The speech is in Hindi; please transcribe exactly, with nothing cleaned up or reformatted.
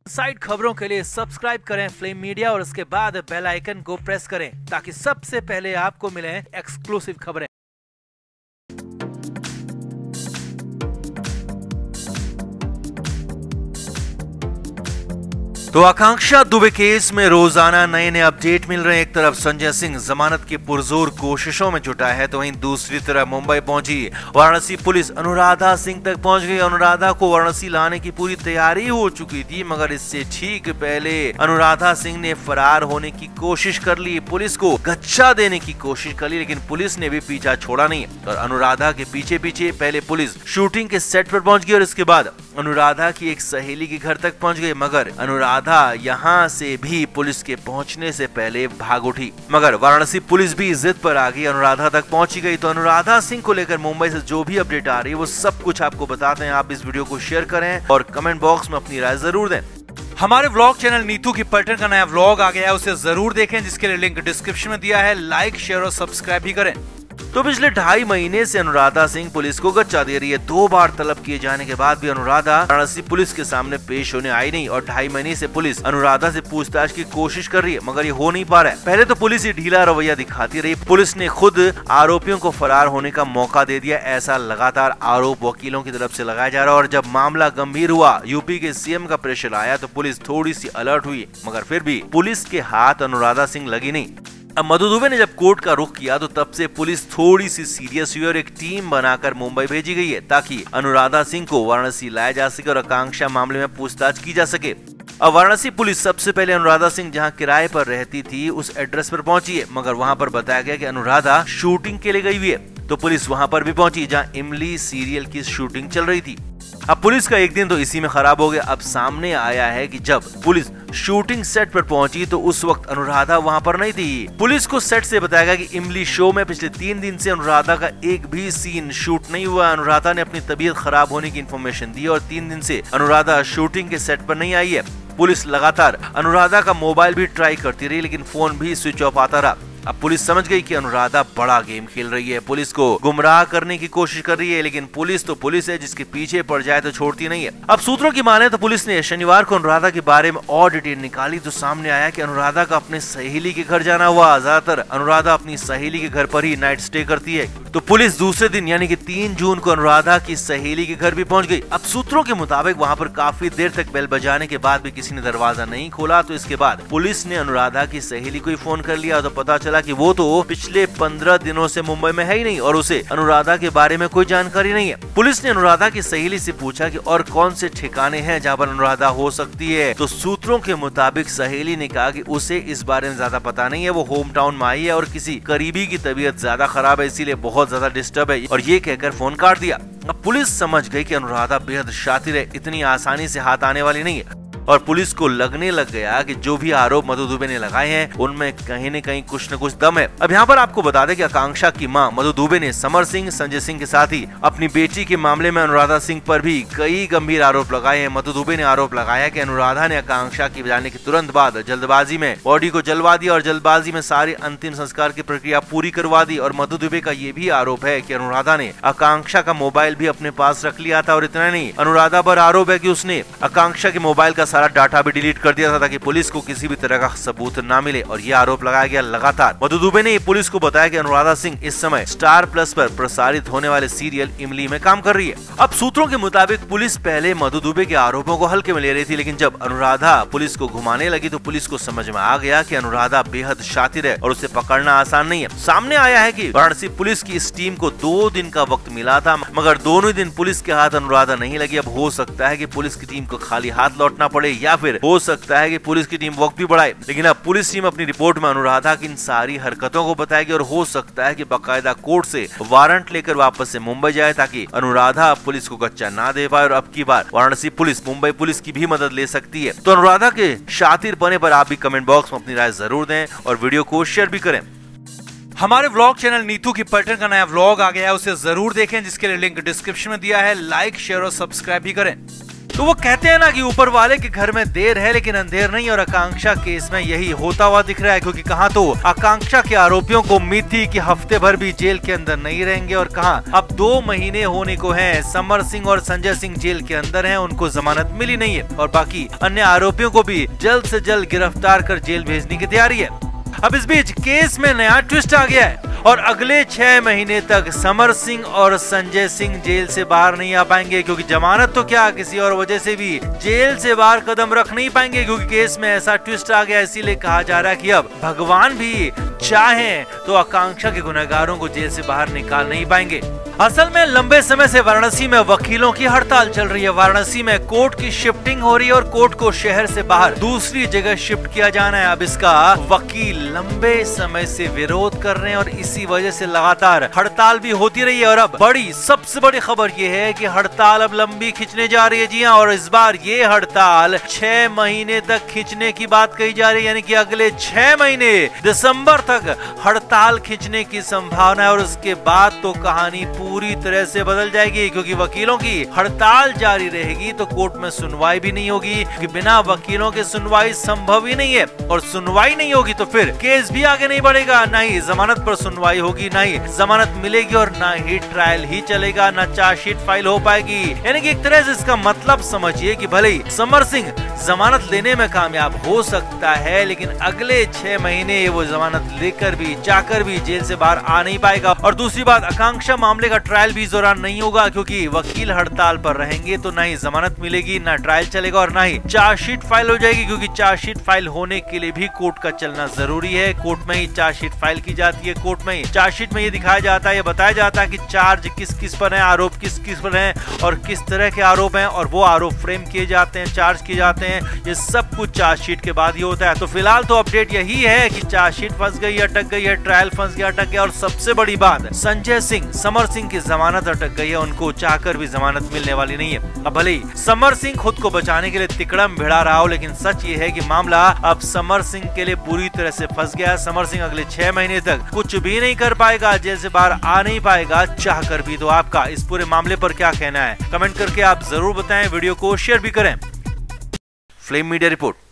साइड खबरों के लिए सब्सक्राइब करें फ्लेम मीडिया और उसके बाद बेल आइकन को प्रेस करें ताकि सबसे पहले आपको मिले एक्सक्लूसिव खबरें। तो आकांक्षा दुबे केस में रोजाना नए नए अपडेट मिल रहे हैं। एक तरफ संजय सिंह जमानत की पुरजोर कोशिशों में जुटा है तो वहीं दूसरी तरफ मुंबई पहुंची वाराणसी पुलिस अनुराधा सिंह तक पहुंच गई। अनुराधा को वाराणसी लाने की पूरी तैयारी हो चुकी थी, मगर इससे ठीक पहले अनुराधा सिंह ने फरार होने की कोशिश कर ली, पुलिस को गच्चा देने की कोशिश कर ली, लेकिन पुलिस ने भी पीछा छोड़ा नहीं और अनुराधा के पीछे पीछे पहले पुलिस शूटिंग के सेट पर पहुंच गई और इसके बाद अनुराधा की एक सहेली के घर तक पहुंच गई, मगर अनुराधा यहां से भी पुलिस के पहुंचने से पहले भाग उठी। मगर वाराणसी पुलिस भी जिद पर आ गई, अनुराधा तक पहुंची गई। तो अनुराधा सिंह को लेकर मुंबई से जो भी अपडेट आ रही है वो सब कुछ आपको बताते हैं। आप इस वीडियो को शेयर करें और कमेंट बॉक्स में अपनी राय जरूर दें। हमारे व्लॉग चैनल नीतू की पर्यटन का नया व्लॉग आ गया है, उसे जरूर देखें, जिसके लिए लिंक डिस्क्रिप्शन में दिया है। लाइक शेयर और सब्सक्राइब भी करें। तो पिछले ढाई महीने से अनुराधा सिंह पुलिस को गच्चा दे रही है। दो बार तलब किए जाने के बाद भी अनुराधा वाराणसी पुलिस के सामने पेश होने आई नहीं और ढाई महीने से पुलिस अनुराधा से पूछताछ की कोशिश कर रही है, मगर ये हो नहीं पा रहा है। पहले तो पुलिस ये ढीला रवैया दिखाती रही, पुलिस ने खुद आरोपियों को फरार होने का मौका दे दिया, ऐसा लगातार आरोप वकीलों की तरफ से लगाया जा रहा है। और जब मामला गंभीर हुआ, यूपी के सीएम का प्रेशर आया तो पुलिस थोड़ी सी अलर्ट हुई, मगर फिर भी पुलिस के हाथ अनुराधा सिंह लगी नहीं। अब मधु दुबे ने जब कोर्ट का रुख किया तो तब से पुलिस थोड़ी सी सीरियस हुई और एक टीम बनाकर मुंबई भेजी गई है ताकि अनुराधा सिंह को वाराणसी लाया जा सके और आकांक्षा मामले में पूछताछ की जा सके। अब वाराणसी पुलिस सबसे पहले अनुराधा सिंह जहां किराए पर रहती थी उस एड्रेस पर पहुंची है, मगर वहां पर बताया गया कि अनुराधा शूटिंग के लिए गई हुई है। तो पुलिस वहां पर भी पहुंची जहां इमली सीरियल की शूटिंग चल रही थी। अब पुलिस का एक दिन तो इसी में खराब हो गया। अब सामने आया है कि जब पुलिस शूटिंग सेट पर पहुंची तो उस वक्त अनुराधा वहां पर नहीं थी। पुलिस को सेट से बताया गया कि इमली शो में पिछले तीन दिन से अनुराधा का एक भी सीन शूट नहीं हुआ। अनुराधा ने अपनी तबीयत खराब होने की इन्फॉर्मेशन दी और तीन दिन से अनुराधा शूटिंग के सेट पर नहीं आई है। पुलिस लगातार अनुराधा का मोबाइल भी ट्राई करती रही, लेकिन फोन भी स्विच ऑफ आता रहा। अब पुलिस समझ गई कि अनुराधा बड़ा गेम खेल रही है, पुलिस को गुमराह करने की कोशिश कर रही है, लेकिन पुलिस तो पुलिस है, जिसके पीछे पड़ जाए तो छोड़ती नहीं है। अब सूत्रों की माने तो पुलिस ने शनिवार को अनुराधा के बारे में और डिटेल निकाली तो सामने आया कि अनुराधा का अपने सहेली के घर जाना हुआ। ज्यादातर अनुराधा अपनी सहेली के घर पर ही नाइट स्टे करती है। तो पुलिस दूसरे दिन यानी कि तीन जून को अनुराधा की सहेली के घर भी पहुंच गई। अब सूत्रों के मुताबिक वहां पर काफी देर तक बेल बजाने के बाद भी किसी ने दरवाजा नहीं खोला, तो इसके बाद पुलिस ने अनुराधा की सहेली को ही फोन कर लिया तो पता चला कि वो तो पिछले पंद्रह दिनों से मुंबई में है ही नहीं और उसे अनुराधा के बारे में कोई जानकारी नहीं है। पुलिस ने अनुराधा की सहेली से पूछा कि और कौन से ठिकाने हैं जहां पर अनुराधा हो सकती है, तो सूत्रों के मुताबिक सहेली ने कहा कि उसे इस बारे में ज्यादा पता नहीं है, वो होम टाउन में आई है और किसी करीबी की तबीयत ज्यादा खराब है, इसीलिए बहुत ज्यादा डिस्टर्ब है, और ये कहकर फोन काट दिया। अब पुलिस समझ गई कि अनुराधा बेहद शातिर है, इतनी आसानी से हाथ आने वाली नहीं है और पुलिस को लगने लग गया कि जो भी आरोप मधु दुबे ने लगाए हैं उनमें कहीं न कहीं कुछ न कुछ दम है। अब यहाँ पर आपको बता दें कि आकांक्षा की मां मधु दुबे ने समर सिंह, संजय सिंह के साथ ही अपनी बेटी के मामले में अनुराधा सिंह पर भी कई गंभीर आरोप लगाए हैं। मधु दुबे ने आरोप लगाया कि अनुराधा ने आकांक्षा की जाने के तुरंत बाद जल्दबाजी में बॉडी को जलवा दिया और जल्दबाजी में सारे अंतिम संस्कार की प्रक्रिया पूरी करवा दी। और मधु दुबे का ये भी आरोप है कि अनुराधा ने आकांक्षा का मोबाइल भी अपने पास रख लिया था और इतना नहीं, अनुराधा पर आरोप है कि उसने आकांक्षा के मोबाइल का सारा डाटा भी डिलीट कर दिया था ताकि पुलिस को किसी भी तरह का सबूत ना मिले, और ये आरोप लगाया गया लगातार। मधु दुबे ने पुलिस को बताया कि अनुराधा सिंह इस समय स्टार प्लस पर प्रसारित होने वाले सीरियल इमली में काम कर रही है। अब सूत्रों के मुताबिक पुलिस पहले मधु दुबे के आरोपों को हल्के में ले रही थी, लेकिन जब अनुराधा पुलिस को घुमाने लगी तो पुलिस को समझ में आ गया कि अनुराधा बेहद शातिर है और उसे पकड़ना आसान नहीं है। सामने आया है कि वाराणसी पुलिस की इस टीम को दो दिन का वक्त मिला था, मगर दोनों दिन पुलिस के हाथ अनुराधा नहीं लगी। अब हो सकता है कि पुलिस की टीम को खाली हाथ लौटना पड़े या फिर हो सकता है कि पुलिस की टीम वक्त भी बढ़ाए, लेकिन अब पुलिस टीम अपनी रिपोर्ट में अनुराधा की इन सारी हरकतों को बताएगी और हो सकता है कि बकायदा कोर्ट से वारंट लेकर वापस से मुंबई जाए ताकि अनुराधा पुलिस को गच्चा ना दे पाए और अब की बार वाराणसी पुलिस मुंबई पुलिस की भी मदद ले सकती है। तो अनुराधा के शातिर पने पर आप भी कमेंट बॉक्स में अपनी राय जरूर दें और वीडियो को शेयर भी करें। हमारे व्लॉग चैनल नीतू की पर्यटन का नया व्लॉग आ गया है, उसे जरूर देखें, जिसके लिए लिंक डिस्क्रिप्शन में दिया है। लाइक शेयर और सब्सक्राइब भी करें। तो वो कहते हैं ना कि ऊपर वाले के घर में देर है लेकिन अंधेर नहीं, और आकांक्षा केस में यही होता हुआ दिख रहा है, क्योंकि कहाँ तो आकांक्षा के आरोपियों को उम्मीद थी कि हफ्ते भर भी जेल के अंदर नहीं रहेंगे, और कहाँ अब दो महीने होने को हैं, समर सिंह और संजय सिंह जेल के अंदर हैं, उनको जमानत मिली नहीं है, और बाकी अन्य आरोपियों को भी जल्द से जल्द गिरफ्तार कर जेल भेजने की तैयारी है। अब इस बीच केस में नया ट्विस्ट आ गया है, और अगले छह महीने तक समर सिंह और संजय सिंह जेल से बाहर नहीं आ पाएंगे, क्योंकि जमानत तो क्या किसी और वजह से भी जेल से बाहर कदम रख नहीं पाएंगे, क्योंकि केस में ऐसा ट्विस्ट आ गया। इसीलिए कहा जा रहा है कि अब भगवान भी चाहें तो आकांक्षा के गुनहगारों को जेल से बाहर निकाल नहीं पाएंगे। असल में लंबे समय से वाराणसी में वकीलों की हड़ताल चल रही है। वाराणसी में कोर्ट की शिफ्टिंग हो रही है और कोर्ट को शहर से बाहर दूसरी जगह शिफ्ट किया जाना है। अब इसका वकील लंबे समय से विरोध कर रहे हैं और इसी वजह से लगातार हड़ताल भी होती रही है। और अब बड़ी सबसे बड़ी खबर ये है कि हड़ताल अब लंबी खींचने जा रही है। जी हाँ, और इस बार ये हड़ताल छह महीने तक खींचने की बात कही जा रही है, यानी कि अगले छह महीने दिसंबर तक हड़ताल खींचने की संभावना है। और उसके बाद तो कहानी पूरी तरह से बदल जाएगी, क्योंकि वकीलों की हड़ताल जारी रहेगी तो कोर्ट में सुनवाई भी नहीं होगी, क्योंकि बिना वकीलों के सुनवाई संभव ही नहीं है, और सुनवाई नहीं होगी तो फिर केस भी आगे नहीं बढ़ेगा, ना ही जमानत पर सुनवाई होगी, ना ही जमानत मिलेगी, और ना ही ट्रायल ही चलेगा, ना चार्जशीट फाइल हो पाएगी। यानी कि एक तरह से इसका मतलब समझिए कि भले ही समर सिंह जमानत लेने में कामयाब हो सकता है, लेकिन अगले छह महीने वो जमानत लेकर भी जाकर भी जेल से बाहर आ नहीं पाएगा। और दूसरी बात, आकांक्षा मामले का ट्रायल भी इस दौरान नहीं होगा, क्योंकि वकील हड़ताल पर रहेंगे तो ना ही जमानत मिलेगी, ना ट्रायल चलेगा, और ना ही चार्जशीट फाइल हो जाएगी, क्योंकि चार्जशीट फाइल होने के लिए भी कोर्ट का चलना जरूरी है। कोर्ट में ही चार्जशीट फाइल की जाती है, कोर्ट में ही चार्जशीट में ये दिखाया जाता है, ये बताया जाता है कि चार्ज किस किस पर है, आरोप किस किस पर है, और किस तरह के आरोप हैं, और वो आरोप फ्रेम किए जाते हैं, चार्ज किए जाते हैं। ये सब कुछ चार्जशीट के बाद ही होता है। तो फिलहाल तो अपडेट यही है कि चार्जशीट फंस गई, अटक गई है, ट्रायल फंस गया, अटक गया, और सबसे बड़ी बात, संजय सिंह समर सिंह की जमानत अटक गई है, उनको चाहकर भी जमानत मिलने वाली नहीं है। अब भले ही समर सिंह खुद को बचाने के लिए तिकड़म भिड़ा रहा हो, लेकिन सच ये है कि मामला अब समर सिंह के लिए पूरी तरह से फंस गया है। समर सिंह अगले छह महीने तक कुछ भी नहीं कर पाएगा, जेल से बाहर आ नहीं पाएगा चाहकर भी। तो आपका इस पूरे मामले पर क्या कहना है, कमेंट करके आप जरूर बताएं, वीडियो को शेयर भी करें। Flame media report.